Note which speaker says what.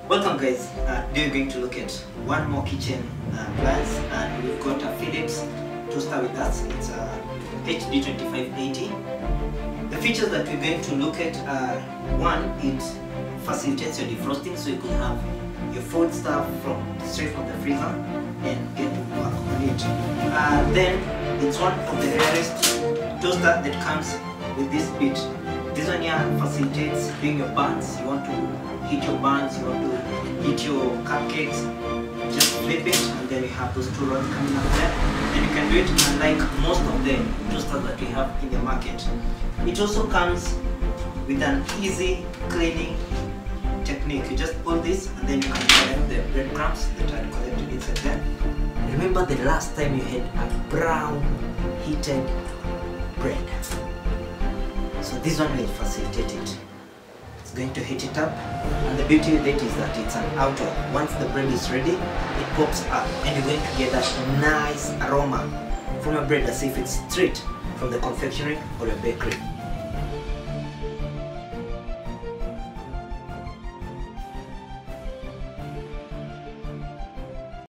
Speaker 1: Welcome guys, today we're going to look at one more kitchen appliance, and we've got a Philips toaster with us. It's a HD2580. The features that we're going to look at are, one, it facilitates your defrosting, so you can have your food stuff straight from the freezer and get to work on it. Then it's one of the rarest toaster that comes with this bit. This one here facilitates doing your buns. You want to heat your buns, you want to heat your cupcakes, just flip it and then you have those two rods coming up there. And you can do it unlike most of the toasters that we have in the market. It also comes with an easy cleaning technique. You just pull this and then you can collect the breadcrumbs that are collected inside there. Remember the last time you had a brown heated bread. So this one will facilitate it. It's going to heat it up, and the beauty with it is that it's an auto. Once the bread is ready, it pops up and you're going to get that nice aroma from your bread as if it's straight from the confectionery or a bakery.